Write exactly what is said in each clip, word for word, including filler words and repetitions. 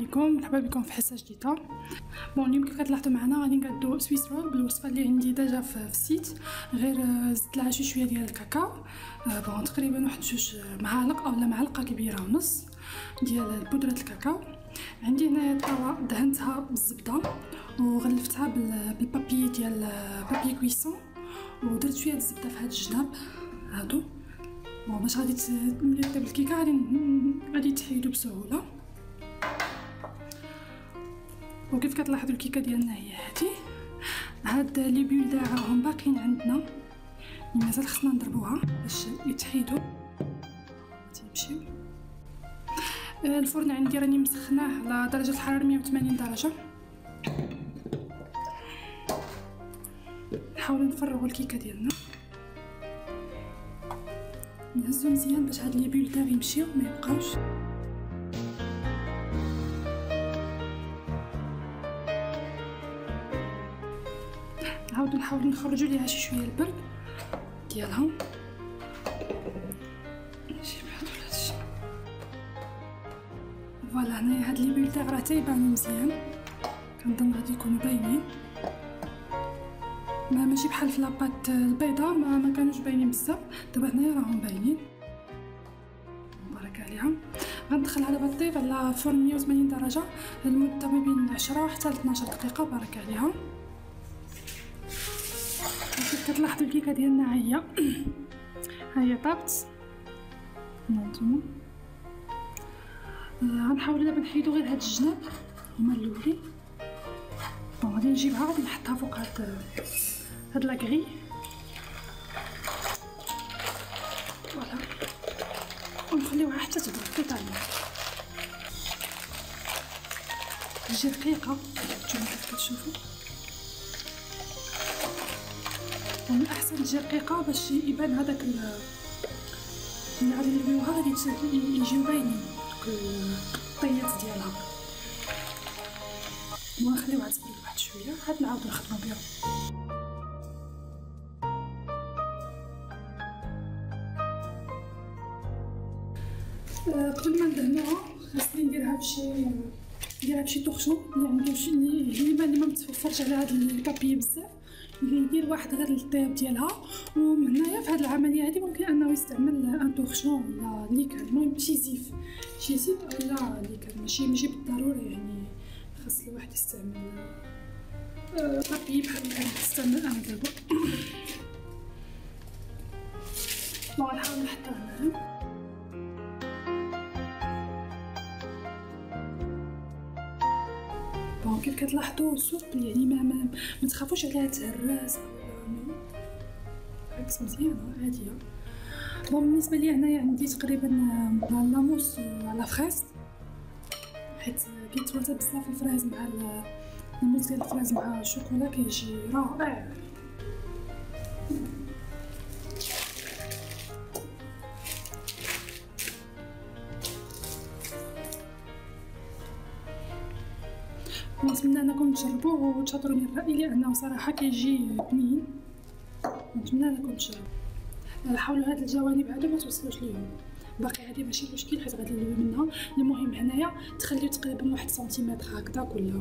عليكم، مرحبا بكم في حصه جديده. بون اليوم كيف كتلاحظوا معنا غادي نقادو سويس رول بالوصفه اللي عندي ديجا في السيت، غير زدت لها شي شويه ديال الكاكاو. بون تقريبا واحد جوج معالق اولا معلقه كبيره ونص ديال بودره الكاكاو. عندي هنايا طاوه دهنتها بالزبده وغلفتها بالبابي ديال بابي كويسون، ودرت شويه الزبده في هاد الجناب هادو. بون باش غادي ملي طيب الكيكه غادي غادي تحيدو بسهوله. وكيف كتلاحظوا الكيكه ديالنا هي هادي. هاد لي بول راهم باقيين عندنا، مازال خصنا نضربوها باش يتحيدوا تيمشيو. الفرن عندي راني مسخناه على درجه الحراره مية وثمانين درجه. نحاولوا نفرغوا الكيكه ديالنا، نهزو مزيان باش هاد لي بول تاعي يمشيو ما يبقاوش. نعاودو نحاولو نخرجوا ليها شي شويه البرد ديالها. نجيب هادو هادشي فوالا. هنايا هاد لي بول تاع راه تيبانو مزيان، كنظن غادي يكونوا باينين، ما ماشي بحال في لاباط البيضاء ما, ما كانوش باينين بزاف. دابا هنايا راهم باينين مبارك عليها. غندخلها دابا طيب على فرن مية وثمانين درجه لمده ما بين عشرة حتى اثناش دقيقه بارك عليها. كيف كتلاحظوا الكيكه ديالنا هي هي طابت هانتوما. غنحاولوا دابا نحيدو غير هاد الجناب هما الاولين. بون غادي نجيبها غادي نحطها فوق هاد هاد لاكغي فوالا، ونخليوها حتى تبرد توتالمون. تجي رقيقه نتوما كيف كتشوفوا. من الاحسن تجي رقيقه باش يبان هذاك اللي غادي نلويوها غادي يجيو باينين الطيات ديالها. ونخليوها تبرد واحد شويه عاد نعاودو نخدمو بها. قبل ما ندهنوها خاصني نديرها بشي نديرها بشي طوخشون اللي عنده شي اللي اللي ما متوفرش على هاد البابي بزاف، يدير واحد غير للطياب ديالها. ومن هنايا في هاد العمليه هادي ممكن انه يستعمل ان طوخشون ولا ليكان، المهم شي زيف شي زيف ولا ليكان، ماشي ماشي بالضروره يعني خاص الواحد يستعمل بابي بحال اللي كنستعمل انا دابا. بون نحاول نحطها هنا. بون كيف كتلاحظوا سوبل يعني ما ما, ما تخافوش عليها تهرس ولا عكس مزيانه عاديه. بون بالنسبه لي هنايا عندي تقريبا لاموس على فريز، حيت كيتوالى بزاف الفراز مع الموس ديال الفراز مع الشوكولا كيجي رائع. نتمنى انكم تجربوه وتشاطروني الراي لانه صراحه كيجي بنين. نتمنى انكم تجربوا. حاولوا هاد الجوانب هادو ما توصلوش ليهم، باقي هادي ماشي مشكل حيت غادي نلوي منها. المهم هنايا تخليو تقريبا واحد سنتيمتر هكذا كلها.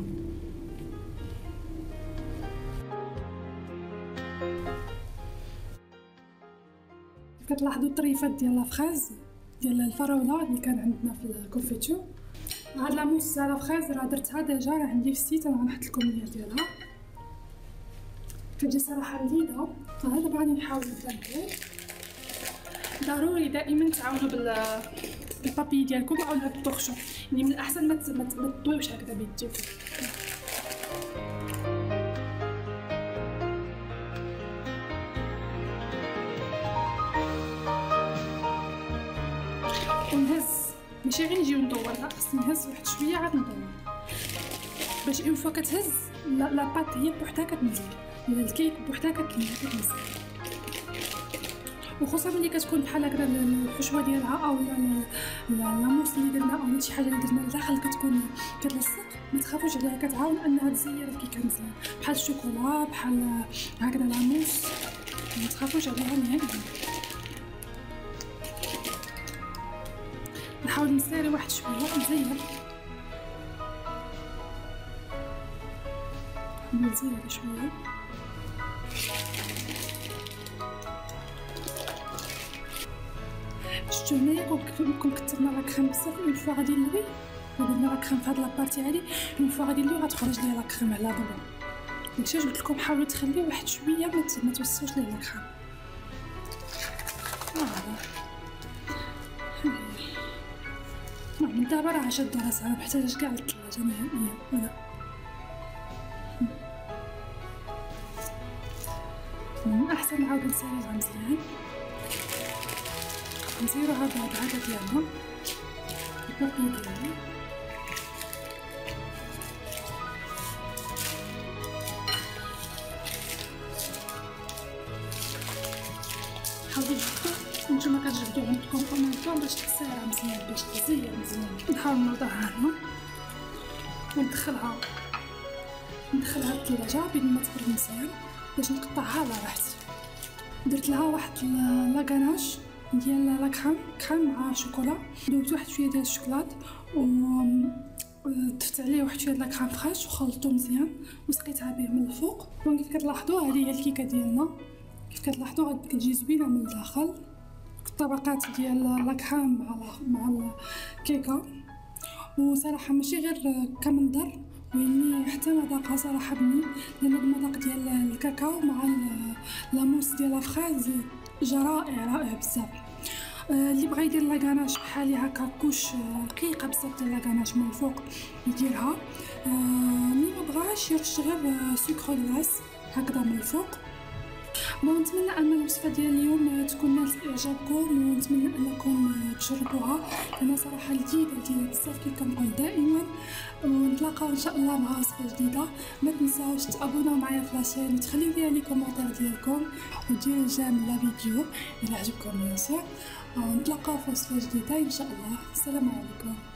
كتلاحظوا الطريفات ديال لافريز ديال الفراوله اللي كان عندنا في الكونفيتور. هاد لاموس على فريز راه درتها ديجا، راه عندي في السيت، انا غنحط لكم اللين ديالها. كتجي صراحه لذيذه. انا دابا غادي نحاول نبدا ندير. ضروري دائما تعاونوا بال بالبابي ديالكم اولا بالطوخشون، يعني من الاحسن ما تطويوش هكذا بيديكم. ونهز ماشي غير نجيو ندور، لا خصني نهز واحد شويه عاد ندور باش اون فوا كتهز لا بات هي بوحدها كتنزل، الكيك بوحدها كتنزل. وخصوصا ملي كتكون بحال هكذا الحشوه ديالها او لاموس اللي درنا او شي حاجه اللي درنا لداخل كتكون كتلصق، ما تخافوش عليها، كتعاون انها تزير الكيكه مزيان بحال الشوكولا بحال هكذا لاموس، ما تخافوش عليها نهائيا. نحاول نسيري واحد شويه نزير نزيد شويه. شفتو هنايا كون كثرنا لا كريم بزاف، اون فوا غادي نلوي ودرنا لا كريم في هاد لابارتي هادي، اون فوا غادي نلوي غتخرج ليا لا كريم على دابا. داكشي قلت لكم حاولوا تخليو واحد شويه ما توسعوش ليه لا كريم. آه. من دابا راه شاد راسها، ما محتاجاش كاع الثلاجه نهائيا. فوالا احسن نعاودو نسيروها مزيان، نسيروها بالعاده ديالنا البابي ديالنا. حاولوا تجبدو نتوما كتجبدو عندكم طوماطو باش تسارع مزيان، باش تزير مزيان. نحاول نوضعها هنا وندخلها ندخلها الثلاجه بين ما تبرد مزيان باش نقطعها على راحتي. درت لها واحد لاكاناج ديال لا كريم كريم مع شوكولا، دوبت واحد شويه ديال الشوكولات و ضفت عليه واحد شويه د لا كريم فريش وخلطته مزيان وسقيتها به من الفوق. كيف كتلاحظوا هذه هي الكيكه ديالنا، كيف كتلاحظوا غادي كتجي زوينه من الداخل، الطبقات ديال لا كريم مع مع الكيكه. وصراحه ماشي غير كمنظر ويني حتى مذاقها صراحه بنين، لان المذاق ديال الكاكاو مع لاموس ديال الفراز جا رائع رائع بزاف. آه اللي بغى يدير لاكاناج بحالي هكا كوش رقيقه بزاف ديال لاكاناج من الفوق يديرها. آه اللي ما بغاش يرش غير سكر غلاس هكذا من الفوق. ونتمنى ان الوصفه ديال اليوم تكون نالت اعجابكم، ونتمنى انكم تجربوها لان صراحه لذيذه لذيذه بزاف كيف كنقول دائما. ونتلاقاو ان شاء الله مع وصفه جديده. ما تنساوش تابوناو معايا في لاشين وتخليو لي لي كومونتير ديالكم وديروا جيم لا فيديو الى عجبكم بيان سور. نتلاقاو في وصفه جديده ان شاء الله. السلام عليكم.